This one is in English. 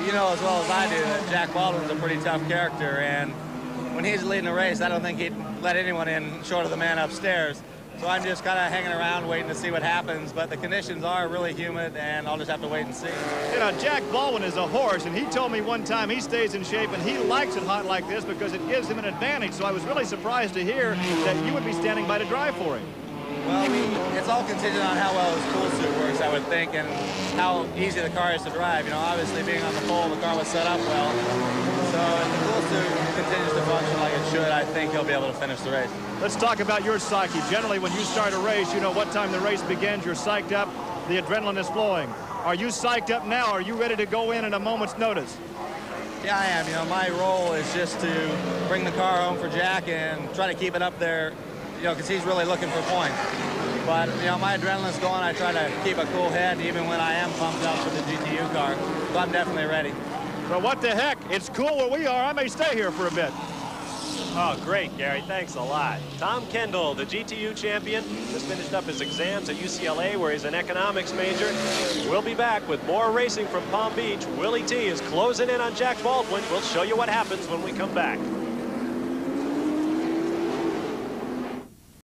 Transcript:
you know as well as I do that Jack Baldwin's a pretty tough character, and when he's leading a race, I don't think he'd let anyone in short of the man upstairs. So I'm just kind of hanging around waiting to see what happens, but the conditions are really humid, and I'll just have to wait and see. You know, Jack Baldwin is a horse, and he told me one time he stays in shape, and he likes it hot like this because it gives him an advantage. So I was really surprised to hear that you would be standing by to drive for him. Well, it's all contingent on how well his cool suit works, I would think, and how easy the car is to drive. You know, obviously being on the pole, the car was set up well. So if the cool suit continues to function like it should, I think he'll be able to finish the race. Let's talk about your psyche. Generally, when you start a race, you know what time the race begins. You're psyched up. The adrenaline is flowing. Are you psyched up now? Are you ready to go in at a moment's notice? Yeah, I am. You know, my role is just to bring the car home for Jack and try to keep it up there, you know, because he's really looking for points. But, you know, my adrenaline's going. I try to keep a cool head even when I am pumped up with the GTU car. So I'm definitely ready. Well, what the heck? It's cool where we are. I may stay here for a bit. Oh, great, Gary. Thanks a lot. Tom Kendall, the GTU champion, just finished up his exams at UCLA, where he's an economics major. We'll be back with more racing from Palm Beach. Willie T is closing in on Jack Baldwin. We'll show you what happens when we come back.